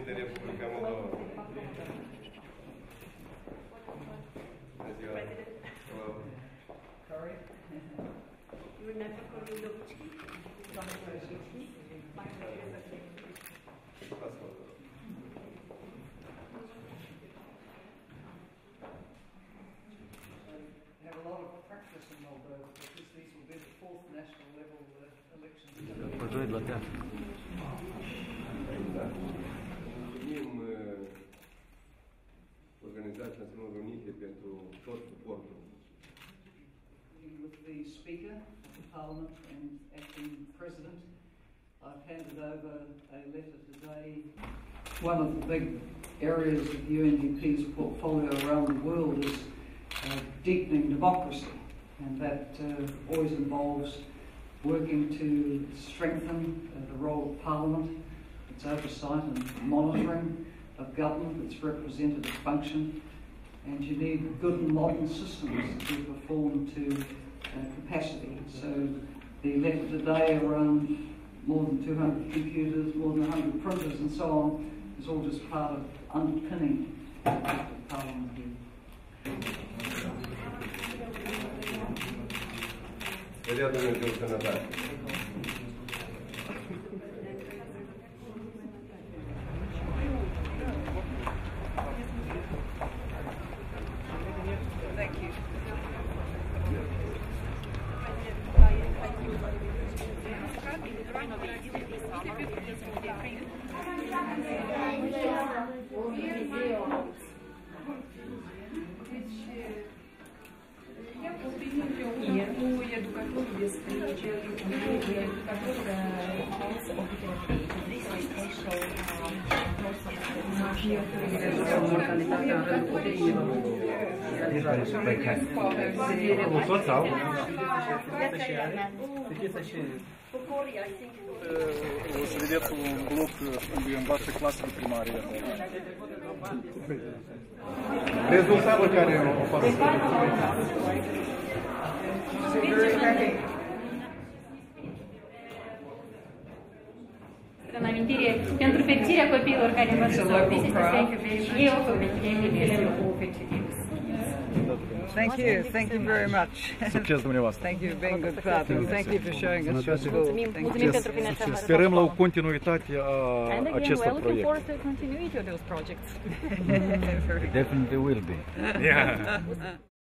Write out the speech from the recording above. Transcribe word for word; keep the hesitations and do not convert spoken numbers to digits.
de Republica Moldova. Bună ziua! Have a lot of practice in Moldova because these will be the fourth national level uh, elections. Mulțumim Organizația Națiunilor Unite pentru tot suportul. With the Speaker of the Parliament and Acting President, I've handed over a letter today. One of the big areas of U N D P's portfolio around the world is uh, deepening democracy, and that uh, always involves working to strengthen uh, the role of Parliament, its oversight and monitoring of government, its representative function, and you need good and modern systems to perform to uh, capacity. So the letter today around more than two hundred computers, more than one hundred printers and so on is all just part of underpinning Parliament here. Vedea Dumnezeu sănătate. Thank you. O educator despre educator mortalitatea în rândul copiilor. Toți au? O să vedeți un bloc unde e în vașă clasă de primarie. Rezultatul care o fac. În amintire pentru fericirea copiilor care învață să și ei au făcut Thank you, thank you very much. Succes dumneavoastră. Thank you for being good partners. Thank you for showing us your school. Thank you. Sperăm la o continuitate a acestor proiecte. Continuity of those projects. Definitely will be. Yeah.